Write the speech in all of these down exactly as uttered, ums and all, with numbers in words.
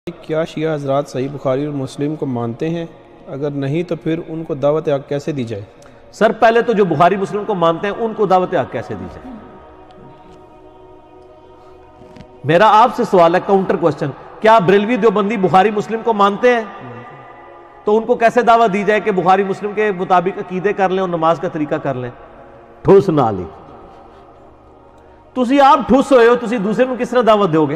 کیا شیعہ حضرات صحیح بخاری اور مسلم کو مانتے ہیں؟ اگر نہیں تو پھر ان کو دعوت حق کیسے دی جائے؟ سر پہلے تو جو بخاری مسلم کو مانتے ہیں ان کو دعوت حق کیسے دی جائے؟ میرا آپ سے سوال ہے، کاؤنٹر کوسچن، کیا بریلوی دیوبندی بخاری مسلم کو مانتے ہیں؟ تو ان کو کیسے دعوت دی جائے کہ بخاری مسلم کے مطابق عقیدے کر لیں اور نماز کا طریقہ کر لیں؟ ٹھوس نہ لی تسی آپ ٹھوس ہوئے ہو، تسی دوسرے کو کس طرح دعوت دو گے؟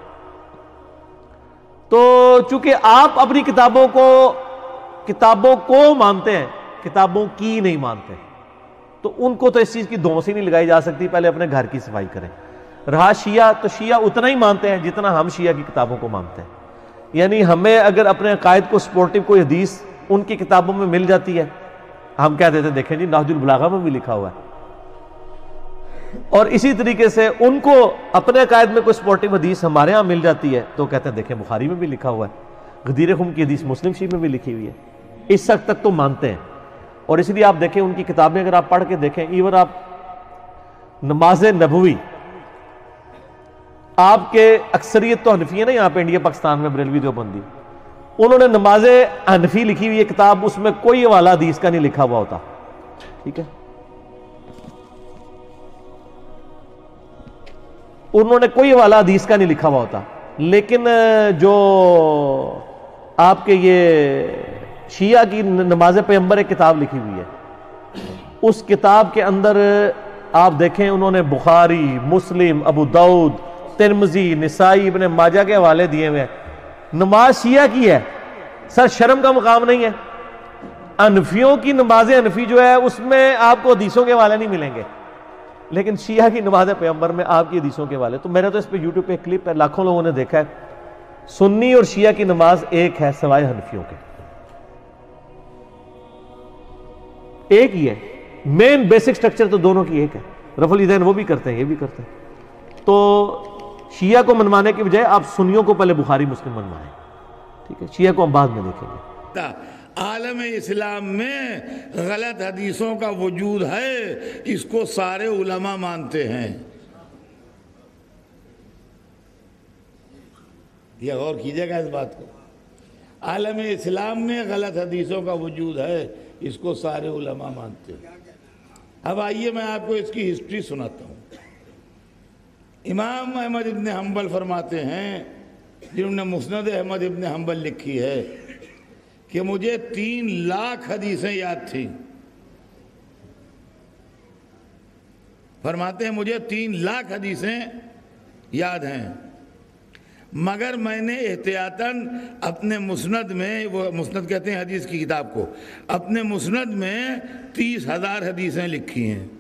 تو چونکہ آپ اپنی کتابوں کو کتابوں کو مانتے ہیں، کتابوں کی نہیں مانتے، تو ان کو تو اس چیز کی دھونسی نہیں لگائی جا سکتی، پہلے اپنے گھر کی صفائی کریں۔ رہا شیعہ، تو شیعہ اتنا ہی مانتے ہیں جتنا ہم شیعہ کی کتابوں کو مانتے ہیں، یعنی ہمیں اگر اپنے عقائد کو سپورٹیو کوئی حدیث ان کی کتابوں میں مل جاتی ہے، ہم کہہ دیتے ہیں دیکھیں جی نہج البلاغہ میں بھی لکھا ہوا ہے، اور اسی طریقے سے ان کو اپنے عقائد میں کوئی سپورٹیو حدیث ہمارے ہاں مل جاتی ہے تو کہتے ہیں دیکھیں بخاری میں بھی لکھا ہوا ہے، غدیر خم کی حدیث مسلم شریف میں بھی لکھی ہوئی ہے، اس حد تک تو مانتے ہیں۔ اور اس لیے آپ دیکھیں ان کی کتابیں اگر آپ پڑھ کے دیکھیں، ایون آپ نماز نبوی، آپ کے اکثریت تو حنفی ہے نا یہاں پہ انڈیا پاکستان میں بریلوی دیوبندی، انہوں نے نماز حنفی لکھی ہوئی ہے کتاب، اس میں کوئی حوالہ حدیث کا نہیں لکھا ہوا ہوتا، ٹھیک ہے، انہوں نے کوئی حوالہ حدیث کا نہیں لکھا ہوا ہوتا، لیکن جو آپ کے یہ شیعہ کی نماز پیغمبر ایک کتاب لکھی ہوئی ہے، اس کتاب کے اندر آپ دیکھیں انہوں نے بخاری، مسلم، ابو داؤد، ترمذی، نسائی، ابن ماجہ کے حوالے دیے ہوئے ہیں۔ نماز شیعہ کی ہے، سر شرم کا مقام نہیں ہے۔ حنفیوں کی نماز حنفی جو ہے اس میں آپ کو حدیثوں کے حوالے نہیں ملیں گے، لیکن شیعہ کی نماز پیغمبر میں آپ کی حدیثوں کے حوالے۔ تو میرے تو اس پہ یوٹیوب پہ کلپ ہے، لاکھوں لوگوں نے دیکھا ہے، سنی اور شیعہ کی نماز ایک ہے سوائے حنفیوں کے، ایک ہی ہے، مین بیسک سٹرکچر تو دونوں کی ایک ہے، رفع الیدین وہ بھی کرتے ہیں یہ بھی کرتے ہیں۔ تو شیعہ کو منوانے کی بجائے آپ سنیوں کو پہلے بخاری مسلم منوائیں، ٹھیک ہے، شیعہ کو ہم بعد میں دیکھیں گے۔ عالم اسلام میں غلط حدیثوں کا وجود ہے، اس کو سارے علماء مانتے ہیں، یہ غور کیجئے گا اس بات کو، عالم اسلام میں غلط حدیثوں کا وجود ہے، اس کو سارے علماء مانتے ہیں۔ اب آئیے میں آپ کو اس کی ہسٹری سناتا ہوں۔ امام احمد ابن حنبل فرماتے ہیں، جنہوں نے مسند احمد ابن حنبل لکھی ہے، کہ مجھے تین لاکھ حدیثیں یاد تھیں۔ فرماتے ہیں مجھے تین لاکھ حدیثیں یاد ہیں، مگر میں نے احتیاطاً اپنے مسند میں، وہ مسند کہتے ہیں حدیث کی کتاب کو، اپنے مسند میں تیس ہزار حدیثیں لکھی ہیں،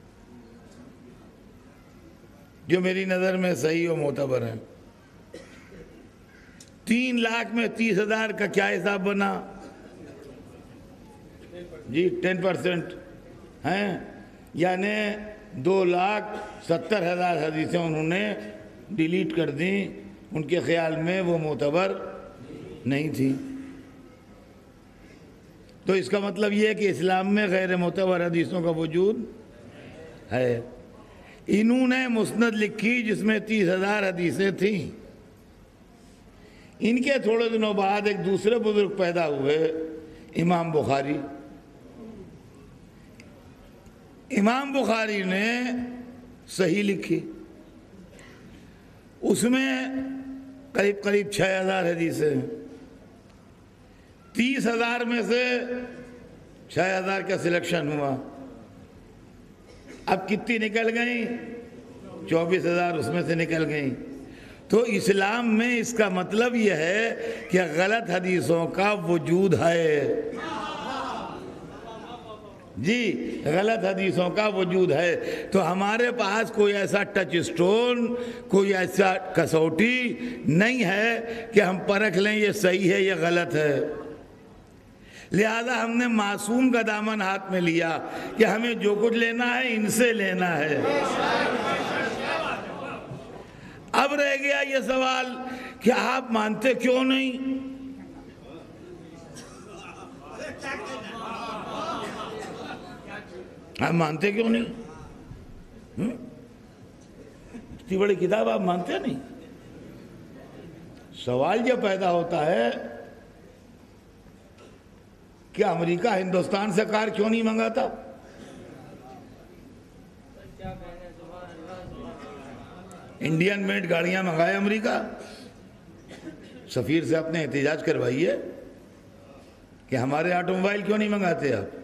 جو میری نظر میں صحیح و معتبر ہیں۔ تین لاکھ میں تیس ہزار کا کیا حساب بنا؟ جی ٹین پرسنٹ ہیں، یعنی دو لاکھ ستر ہزار حدیثیں انہوں نے ڈیلیٹ کر دیں، ان کے خیال میں وہ معتبر نہیں تھی۔ تو اس کا مطلب یہ ہے کہ اسلام میں غیر معتبر حدیثوں کا وجود ہے۔ انہوں نے مسند لکھی جس میں تیس ہزار حدیثیں تھیں۔ ان کے تھوڑے دنوں بعد ایک دوسرے بزرگ پیدا ہوئے، امام بخاری۔ امام بخاری نے صحیح لکھی، اس میں قریب قریب چھ ہزار حدیثیں، تیس ہزار میں سے چھ ہزار کا سلیکشن ہوا، اب کتنی نکل گئیں؟ چوبیس ہزار اس میں سے نکل گئیں۔ تو اسلام میں اس کا مطلب یہ ہے کہ غلط حدیثوں کا وجود ہے، جی غلط حدیثوں کا وجود ہے۔ تو ہمارے پاس کوئی ایسا ٹچ سٹون، کوئی ایسا کسوٹی نہیں ہے کہ ہم پرکھ لیں یہ صحیح ہے یہ غلط ہے، لہذا ہم نے معصوم کا دامن ہاتھ میں لیا کہ ہمیں جو کچھ لینا ہے ان سے لینا ہے۔ اب رہ گیا یہ سوال کہ آپ مانتے کیوں نہیں؟ آپ مانتے کیوں نہیں؟ اتنی بڑی کتاب آپ مانتے نہیں؟ سوال یہ پیدا ہوتا ہے کہ امریکہ ہندوستان سے کار کیوں نہیں منگاتا؟ انڈین میڈ گاڑیاں منگائے امریکہ، سفیر سے اپنے احتجاج کروائیے کہ ہمارے آٹو موبائل کیوں نہیں منگاتے آپ؟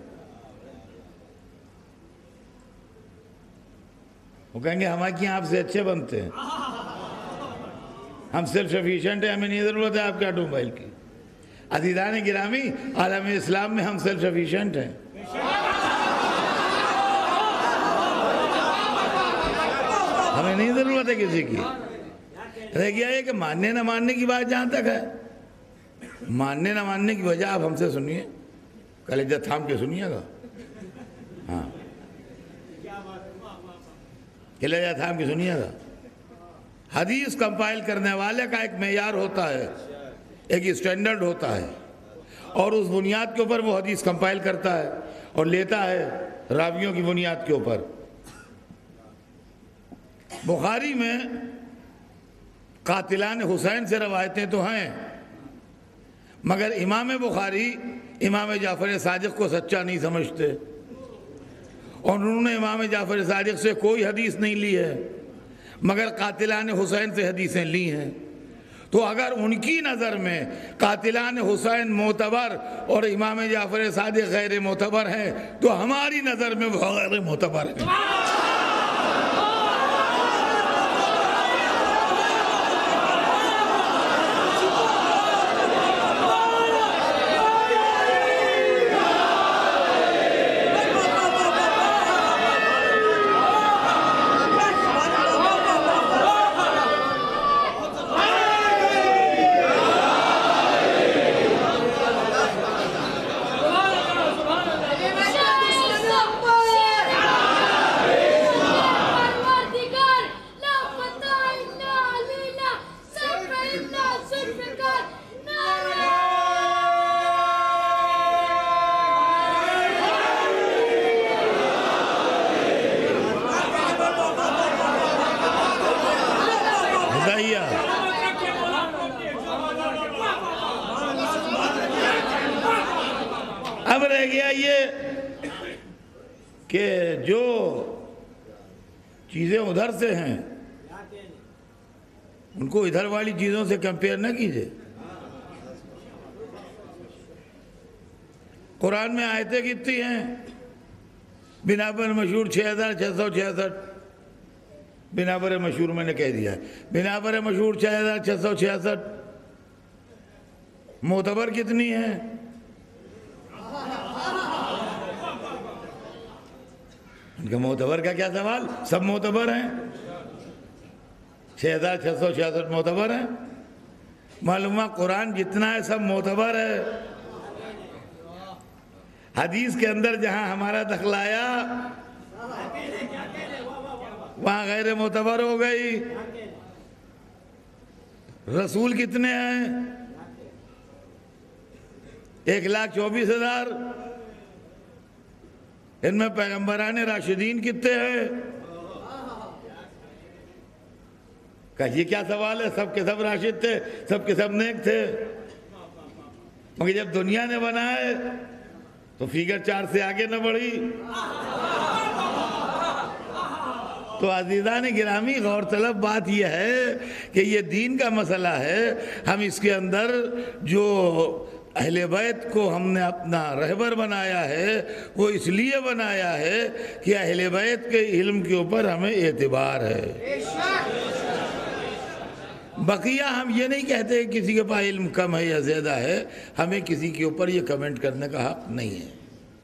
وہ کہیں گے ہمارے آپ سے اچھے بنتے ہیں، ہم سیلف سفیشینٹ ہیں، ہمیں نہیں ضرورت ہے آپ کے آٹو موبائل کی۔ عزیزان گرامی، عالم اسلام میں ہم سیلف سفیشینٹ ہیں۔ ہمیں نہیں ضرورت ہے کسی کی۔ رہ گیا ہے کہ ماننے نہ ماننے کی بات جہاں تک ہے، ماننے نہ ماننے کی وجہ آپ ہم سے سنیے، کلیجہ تھام کے سنیے گا۔ ہاں، کلیجہ تھام کے سنیے گا۔ حدیث کمپائل کرنے والے کا ایک معیار ہوتا ہے، ایک اسٹینڈرڈ ہوتا ہے، اور اس بنیاد کے اوپر وہ حدیث کمپائل کرتا ہے اور لیتا ہے راویوں کی بنیاد کے اوپر۔ بخاری میں قاتلان حسین سے روایتیں تو ہیں، مگر امام بخاری امام جعفر صادق کو سچا نہیں سمجھتے، اور انہوں نے امام جعفر صادق سے کوئی حدیث نہیں لی ہے، مگر قاتلان حسین سے حدیثیں لی ہیں۔ تو اگر ان کی نظر میں قاتلان حسین معتبر اور امام جعفر صادق غیر معتبر ہیں، تو ہماری نظر میں وہ غیر معتبر ہیں۔ اب رہ گیا یہ کہ جو چیزیں ادھر سے ہیں ان کو ادھر والی چیزوں سے کمپیئر نہ کیجئے۔ قرآن میں آیتیں کتنی ہیں؟ بنا پر مشہور چھ ہزار چھ سو چھیاسٹھ، بنا پر مشہور میں نے کہہ دیا ہے، بنا پر مشہور چھ ہزار چھ سو چھیاسٹھ۔ معتبر کتنی ہیں؟ ان کا معتبر کا کیا سوال؟ سب معتبر ہیں، چھ ہزار چھ سو چھیاسٹھ معتبر ہیں۔ معلومہ قرآن جتنا ہے سب معتبر ہے۔ حدیث کے اندر جہاں ہمارا دخل آیا وہاں غیر معتبر ہو گئی۔ رسول کتنے ہیں؟ ایک لاکھ چوبیس ہزار۔ ان میں پیغمبران راشدین کتنے ہیں؟ کہ یہ کیا سوال ہے؟ سب کے سب راشد تھے، سب کے سب نیک تھے، مگر جب دنیا نے بنائے تو فیگر چار سے آگے نہ بڑھی۔ تو عزیزان گرامی، غور طلب بات یہ ہے کہ یہ دین کا مسئلہ ہے۔ ہم اس کے اندر جو اہل بیت کو ہم نے اپنا رہبر بنایا ہے وہ اس لیے بنایا ہے کہ اہل بیت کے علم کے اوپر ہمیں اعتبار ہے۔ بقیہ ہم یہ نہیں کہتے کہ کسی کے پاس علم کم ہے یا زیادہ ہے، ہمیں کسی کے اوپر یہ کمنٹ کرنے کا حق نہیں ہے،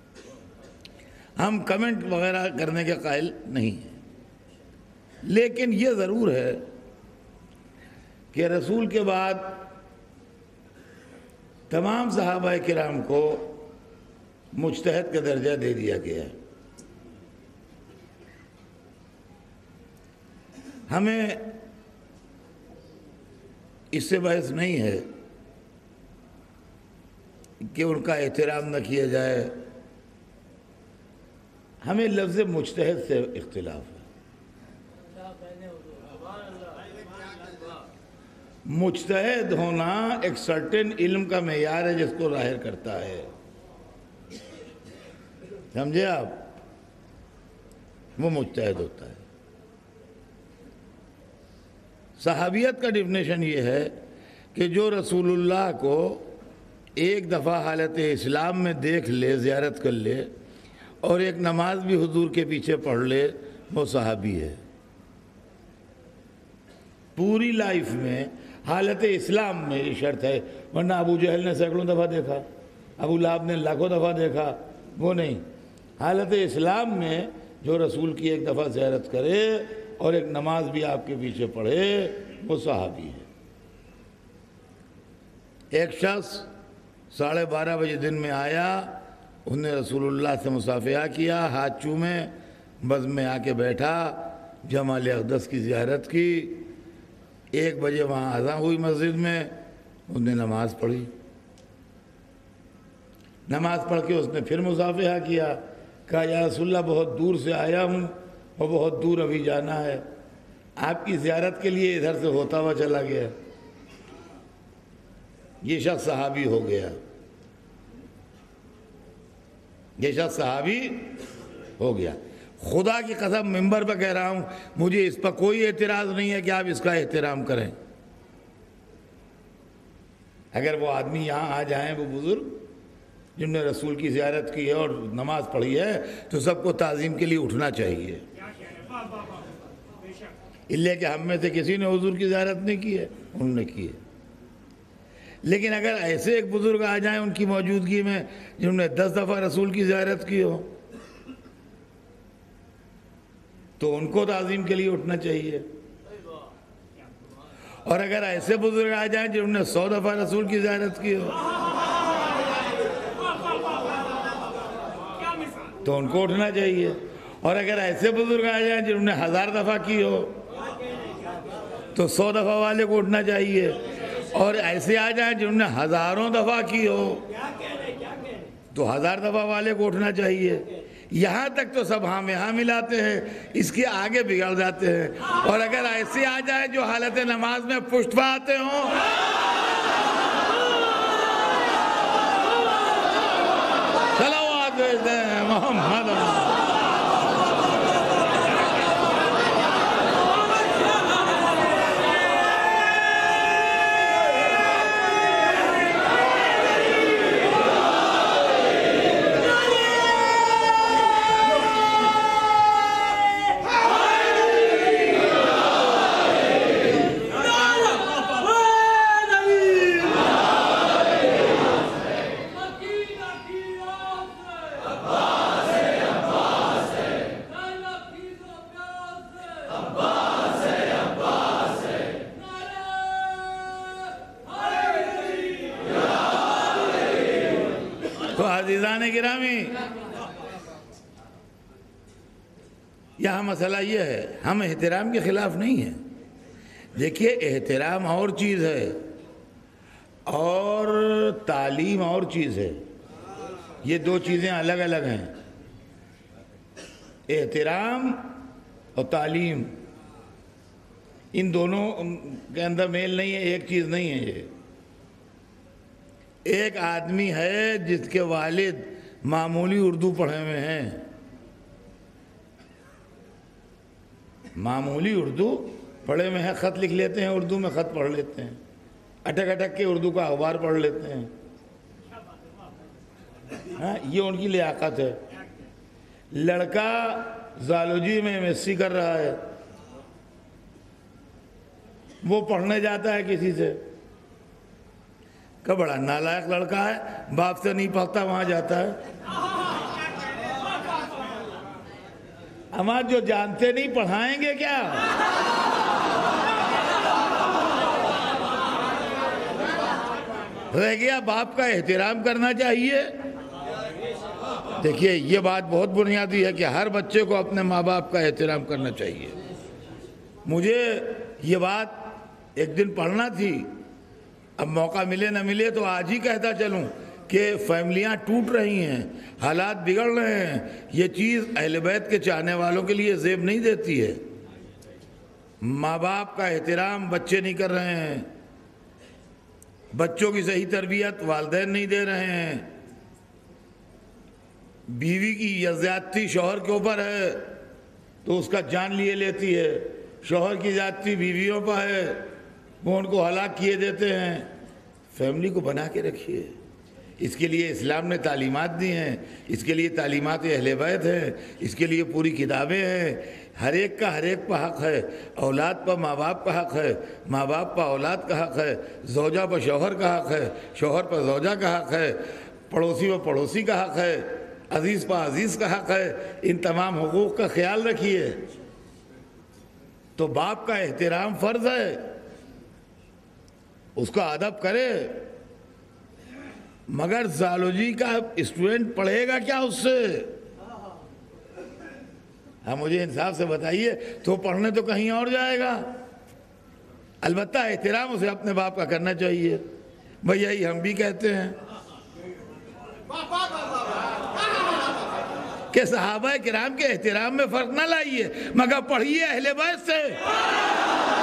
ہم کمنٹ وغیرہ کرنے کے قائل نہیں ہیں۔ لیکن یہ ضرور ہے کہ رسول کے بعد تمام صحابہ کرام کو مجتہد کا درجہ دے دیا گیا ہے۔ ہمیں اس سے بحث نہیں ہے کہ ان کا احترام نہ کیا جائے، ہمیں لفظ مجتہد سے اختلاف ہے۔ मुज्तहिद होना एक सर्टेन इल्म का मेयार है जिसको ज़ाहिर करता है, समझे आप, वो मुज्तहिद होता है। सहाबियत का डिफिनेशन ये है कि जो रसूलुल्लाह को एक दफ़ा हालत इस्लाम में देख ले, ज़ियारत कर ले और एक नमाज भी हुजूर के पीछे पढ़ ले, वो सहाबी है। पूरी लाइफ में हालत इस्लाम में ये शर्त है, वरना अबू जहल ने सैकड़ों दफ़ा देखा, अबू लहब ने लाखों दफ़ा देखा, वो नहीं। हालत इस्लाम में जो रसूल की एक दफ़ा ज़ियारत करे और एक नमाज भी आपके पीछे पढ़े, वो सहाबी है। एक शख्स साढ़े बारह बजे दिन में आया, उसने रसूलुल्लाह से मुसाफिहा किया, हाथ चूमे, बज़ में आके बैठा, जमाल अक़दस की ज़ियारत की। एक बजे वहाँ अज़ान हुई मस्जिद में, उसने नमाज़ पढ़ी। नमाज़ पढ़ के उसने फिर मुसाफिहा किया, कहा या रसूलल्लाह बहुत दूर से आया हूँ और बहुत दूर अभी जाना है, आपकी ज़ियारत के लिए इधर से होता हुआ चला गया। ये शख्स सहाबी हो गया, ये शख्स सहाबी हो गया। खुदा की कसम मिंबर पर कह रहा हूँ, मुझे इस पर कोई एतराज़ नहीं है कि आप इसका एहतराम करें। अगर वो आदमी यहाँ आ जाएं, वो बुज़ुर्ग जिनने रसूल की ज़ियारत की है और नमाज़ पढ़ी है, तो सबको ताज़ीम के लिए उठना चाहिए। इसलिए कि हम में से किसी ने हुजूर की ज़ियारत नहीं की है, उन्होंने की है। लेकिन अगर ऐसे एक बुज़ुर्ग आ जाएं उनकी मौजूदगी में जिन्होंने दस दफ़ा रसूल की ज़ियारत की हो, तो उनको ताज़ीम के लिए उठना चाहिए। और अगर ऐसे बुज़ुर्ग आ जाएं जिन्होंने सौ दफ़ा रसूल की ज़ियारत की हो, तो उनको उठना चाहिए। और अगर ऐसे बुज़ुर्ग आ जाएं जिन्होंने हज़ार दफ़ा की हो, तो सौ दफ़ा वाले को उठना चाहिए। और ऐसे आ जाए जिन्होंने हज़ारों दफ़ा की हो, तो हज़ार दफ़ा वाले को उठना चाहिए। यहाँ तक तो सब हाँ में हाँ मिलाते हैं, इसके आगे बिगड़ जाते हैं। और अगर ऐसे आ जाए जो हालत नमाज में पुष्ट आते हों, सलावत भेज दें मोहम्मद। गिरामी, यहाँ मसला ये है, हम एहतराम के खिलाफ नहीं हैं। देखिए, एहतराम और चीज़ है और तालीम और चीज़ है, ये दो चीज़ें अलग अलग हैं। एहतराम और तालीम, इन दोनों के अंदर मेल नहीं है, एक चीज़ नहीं है ये। एक आदमी है जिसके वालिद मामूली उर्दू पढ़े हुए हैं, मामूली उर्दू पढ़े हुए हैं, ख़त लिख लेते हैं, उर्दू में ख़त पढ़ लेते हैं, अटक अटक के उर्दू का अखबार पढ़ लेते हैं। हाँ, ये उनकी लियाकत है। लड़का ज़ूलॉजी में एम एस सी कर रहा है, वो पढ़ने जाता है किसी से, का बड़ा नालायक लड़का है, बाप से नहीं पढ़ता, वहां जाता है। हमारे जो जानते नहीं पढ़ाएंगे क्या? रह गया बाप का एहतराम करना चाहिए। देखिए, ये बात बहुत बुनियादी है कि हर बच्चे को अपने माँ बाप का एहतराम करना चाहिए। मुझे ये बात एक दिन पढ़ना थी, अब मौका मिले न मिले तो आज ही कहता चलूं कि फैमिलियां टूट रही हैं, हालात बिगड़ रहे हैं। ये चीज़ अहले बैत के चाहने वालों के लिए ज़ेब नहीं देती है। माँ बाप का एहतराम बच्चे नहीं कर रहे हैं, بچوں کی صحیح تربیت والدین نہیں دے رہے ہیں، بیوی کی یا زیادتی شوہر کے اوپر ہے تو اس کا جان لیے لیتی ہے، شوہر کی زیادتی بیویوں پر ہے وہ ان کو ہلاک کیے دیتے ہیں۔ فیملی کو بنا کے رکھیے، اس کے لیے اسلام نے تعلیمات دی ہیں، اس کے لیے تعلیمات اہل بیت ہیں، اس کے لیے پوری کتابیں ہیں۔ ہر ایک کا ہر ایک پر حق ہے، اولاد پر ماں باپ کا حق ہے، ماں باپ پر اولاد کا حق ہے، زوجہ پر شوہر کا حق ہے، شوہر پر زوجہ کا حق ہے، پڑوسی پر پڑوسی کا حق ہے، عزیز پر عزیز کا حق ہے۔ ان تمام حقوق کا خیال رکھیے۔ تو باپ کا احترام فرض ہے، اس کا ادب کرے، مگر زالوجی کا اسٹوڈنٹ پڑھے گا کیا اس سے؟ ہاں مجھے انصاف سے بتائیے، تو پڑھنے تو کہیں اور جائے گا۔ البتہ احترام اسے اپنے باپ کا کرنا چاہیے۔ بھئی یہی ہم بھی کہتے ہیں کہ صحابہ کرام کے احترام میں فرق نہ لائیے، مگر پڑھیے اہل بیت سے۔